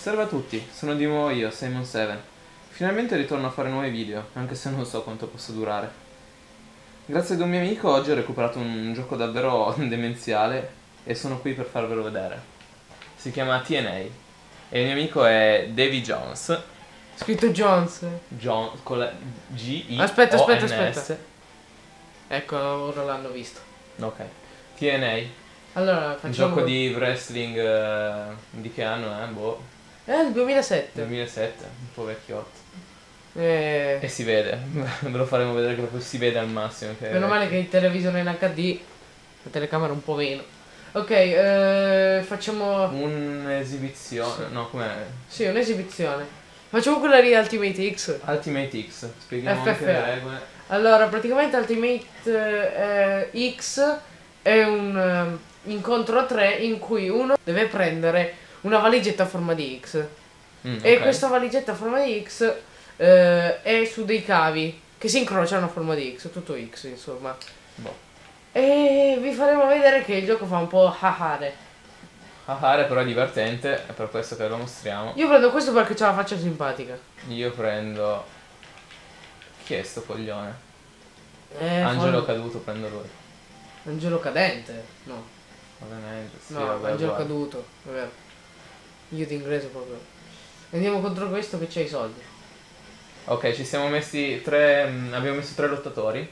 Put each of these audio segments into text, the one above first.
Salve a tutti, sono di nuovo io, Simon7. Finalmente ritorno a fare nuovi video, anche se non so quanto possa durare. Grazie ad un mio amico oggi ho recuperato un gioco davvero demenziale e sono qui per farvelo vedere. Si chiama TNA e il mio amico è Davy Jones. Scritto Jones. John con la G-I-O-N-S. Aspetta. Ecco, ora l'hanno visto. Ok. TNA. Allora, Un facciamo... gioco di wrestling di che anno è? Boh. il 2007. 2007, un po' vecchiotto. Eh, E si vede, ve lo faremo vedere che proprio si vede al massimo. Che meno male che il televisore in HD, la telecamera un po' meno. Ok, facciamo... Un'esibizione, no, com'è? Sì, un'esibizione. Facciamo quella di Ultimate X. Ultimate X, spieghiamo anche FFA. le regole. Allora, praticamente Ultimate X è un incontro a 3 in cui uno deve prendere una valigetta a forma di X. E Ok. questa valigetta a forma di X è su dei cavi che si incrociano a forma di X, tutto X insomma. Boh. E vi faremo vedere che il gioco fa un po' hahare. Hahare però è divertente, è per questo che lo mostriamo. Io prendo questo perché c'ha la faccia simpatica. Io prendo... Chi è sto coglione? Angelo Caduto, prendo lui. Angelo cadente? No. Ovviamente, sì, No, vabbè, Angelo guarda. caduto. Vabbè. Io di inglese proprio. Andiamo contro questo che c'ha i soldi. Ok, ci siamo messi tre... abbiamo messo 3 lottatori.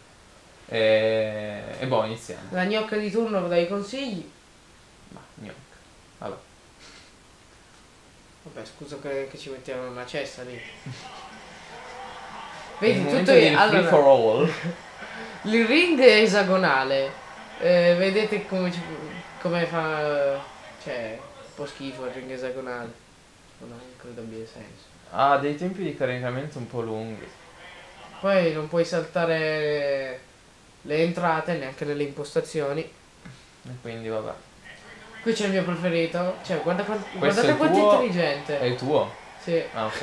E boh, iniziamo. La gnocca di turno dai consigli. Ma, gnocca. Vabbè. Vabbè, scusa che ci mettiamo una cesta lì. Il Vedi, momento tutto del free for all. il ring è esagonale. Vedete come fa. Cioè, un po' schifo il ring esagonale. Non credo abbia senso. Ha dei tempi di caricamento un po' lunghi. Poi non puoi saltare le entrate neanche nelle impostazioni. E quindi vabbè. Qui c'è il mio preferito. Cioè, Questo guardate è il quanto è tuo? intelligente. È il tuo? Sì. Ah, ok.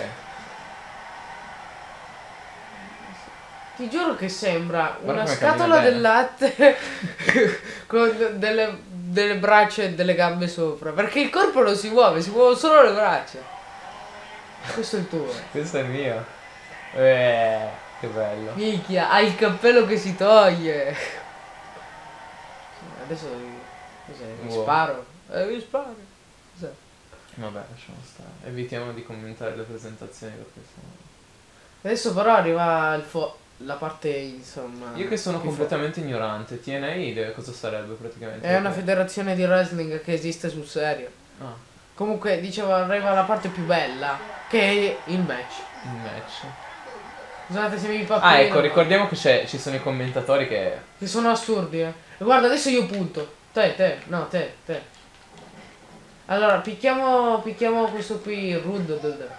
Ti giuro che sembra Guarda una come scatola cammina del bene. latte con delle braccia e delle gambe sopra. Perché il corpo non si muove solo le braccia. Questo è il tuo. Questo è il mio. Che bello. Minchia, ha il cappello che si toglie. Adesso cos'è? Mi Wow. sparo. Mi sparo. Cos'è? Vabbè, lasciamo stare. Evitiamo di commentare le presentazioni perché sono... Adesso però arriva la parte insomma. Io che sono più completamente ignorante, TNA cosa sarebbe praticamente? è una federazione di wrestling che esiste sul serio. Ah, Comunque, dicevo, arriva la parte più bella, che è il match. il match. Scusate se mi pappino. Ah, ecco, ricordiamo che ci sono i commentatori che... Che sono assurdi, eh. E guarda, adesso io punto. Te. Allora, picchiamo questo qui, Rudd.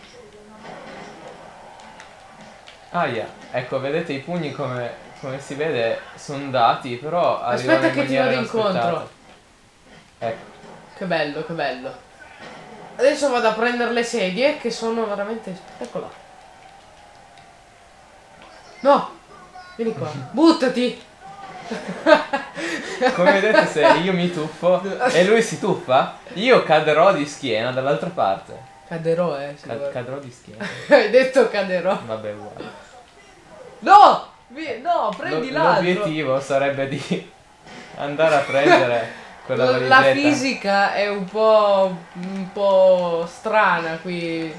Ah, yeah. Ecco, vedete i pugni come si vede sono dati, però arrivano Aspetta in che ti maniera vado incontro. inaspettata. Ecco. Che bello. Adesso vado a prendere le sedie, che sono veramente... Eccola. No! Vieni qua. Buttati! Come vedete, se io mi tuffo e lui si tuffa, io caderò di schiena dall'altra parte. Caderò, sì, Cadrò di schiena. Hai detto caderò. Vabbè, uguale. No! No, prendi l'altro. L'obiettivo sarebbe di andare a prendere quella valigetta. La fisica è un po' strana qui.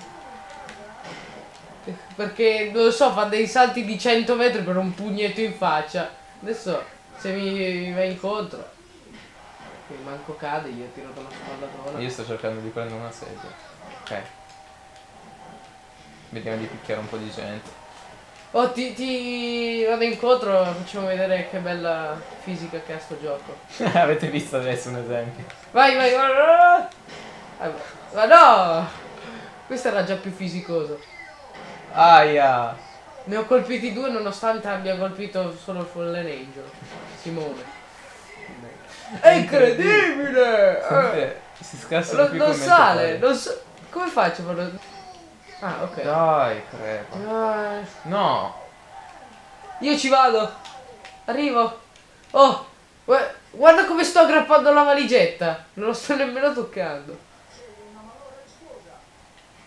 Perché, non lo so, fa dei salti di 100 metri per un pugnetto in faccia. Adesso, se mi vai incontro, che manco cade, io tiro con la spallatona. Io sto cercando di prendere una sedia. Ok. Vediamo di picchiare un po' di gente. Oh, ti vado incontro, facciamo vedere che bella fisica che ha sto gioco. Avete visto adesso un esempio? Vai, guarda. Ma no! Questo era già più fisicoso. Aia! Ne ho colpiti 2 nonostante abbia colpito solo il Fallen Angel. Simone. È incredibile! Sempre si scassano più Non commentatori. sale, come faccio per... Ah, ok. Dai, crepa. No! Io ci vado. Arrivo. Oh, guarda come sto aggrappando la valigetta. Non lo sto nemmeno toccando.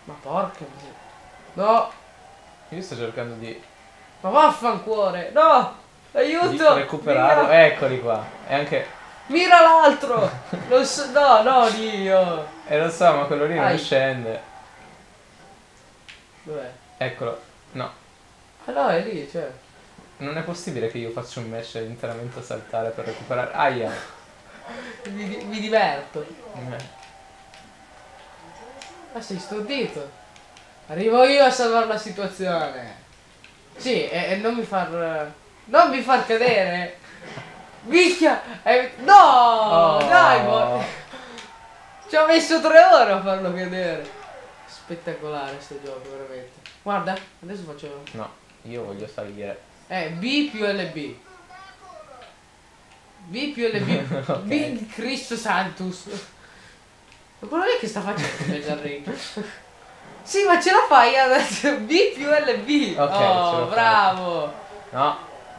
Ma porca miseria. No. Io sto cercando di Ma vaffancuore. No. Aiuto. recuperarlo. Mira, Eccoli qua. E anche... mira l'altro. Non so, no, no, Dio. lo so, ma quello lì non Ai. scende. Dov'è? Eccolo. No. Ah no, è lì, cioè. Non è possibile che io faccia un match interamente a saltare per recuperare. Aia. Mi diverto. Eh. Ma sei stordito. Arrivo io a salvare la situazione. Sì, e non mi far... Non mi far cadere. Micchia. No, Oh. dai, ci ho messo 3 ore a farlo cadere. Spettacolare sto gioco, veramente. Guarda, adesso faccio... No, io voglio salire. B più LB. B più LB. Ok. Big Cristo Santus. Ma quello lì che sta facendo il ring? Sì, ma ce la fai adesso. B più LB. Ok, ce Oh, l'ho bravo. No.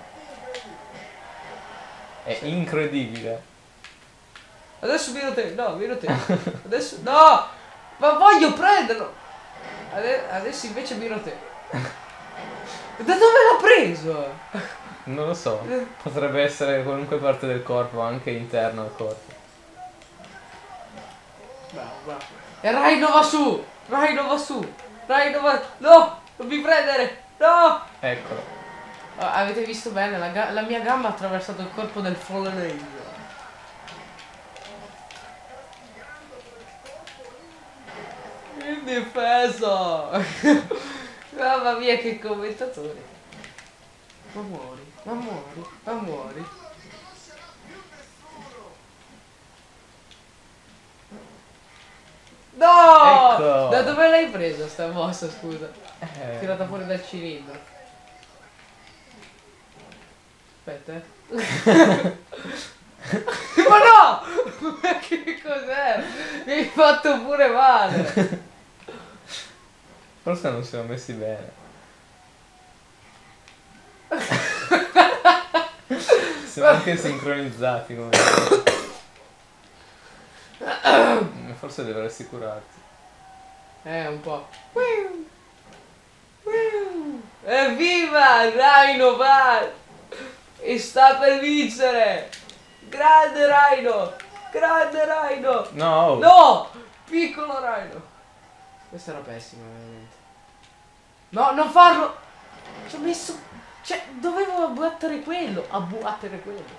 È incredibile. Adesso miro te. No, miro te. Adesso... No! Ma voglio prenderlo. Adesso invece miro te. Da dove l'ha preso? Non lo so. Potrebbe essere qualunque parte del corpo, anche interno al corpo. Bravo, bravo. E Rhino va su! Rhino va su! Rhino va... No! Non mi prendere! No! Eccolo. Avete visto bene? La mia gamba ha attraversato il corpo del Fallen Angel. In difesa! Mamma mia che commentatori! Ma muori, ma muori, ma muori. No! Ecco. Da dove l'hai presa sta mossa, scusa? Tirata fuori dal cilindro. Aspetta, Ma no! Ma che cos'è? Mi hai fatto pure male. Forse non siamo messi bene. Siamo anche sincronizzati come... Forse dovresti curarti. Un po'. Evviva! Rhino va! E sta per vincere! Grande Rhino! Grande Rhino! No! No! Piccolo Rhino! Questa era pessima, veramente. No, non farlo! Ci ho messo... Cioè, dovevo abbattere quello! Abbattere quello!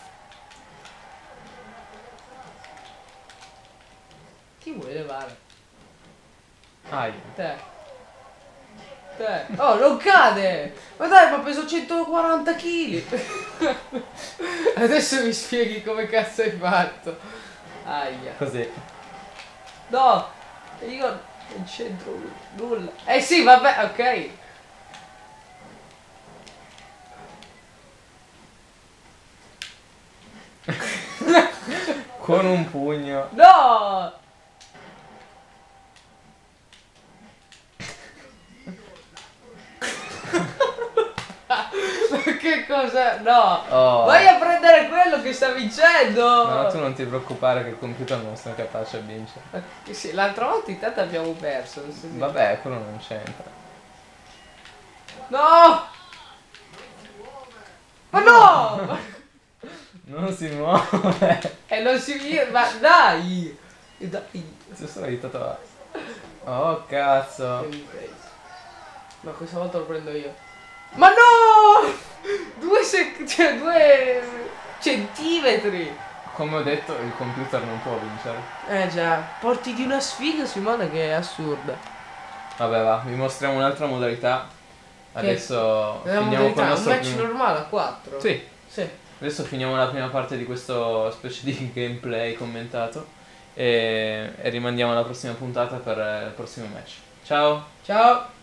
Chi vuoi levare? Ai. Te. Oh, non cade! Ma dai, ma peso 140 kg! Adesso mi spieghi come cazzo hai fatto. Aia. Così. No! Io non c'entro nulla. Eh sì, vabbè, ok. Con un pugno. No! Che cos'è? No! Oh. Vai a prendere quello che sta vincendo! No, tu non ti preoccupare che il computer non sta capace a vincere. Sì, l'altra volta intanto abbiamo perso. Non so se... Vabbè, quello non c'entra. No! Ma no! Non si muove. E non si... Ma dai! Dai! Si sono aiutato a... Oh, cazzo. No, questa volta lo prendo io. Ma no! 2 centimetri! Come ho detto, il computer non può vincere. Già, porti di una sfiga, Simone, che è assurda. Vabbè, va, vi mostriamo un'altra modalità. Adesso finiamo con il un nostro match primo... normale a 4. Sì. Sì. Adesso finiamo la prima parte di questo specie di gameplay commentato e rimandiamo alla prossima puntata per il prossimo match. Ciao! Ciao!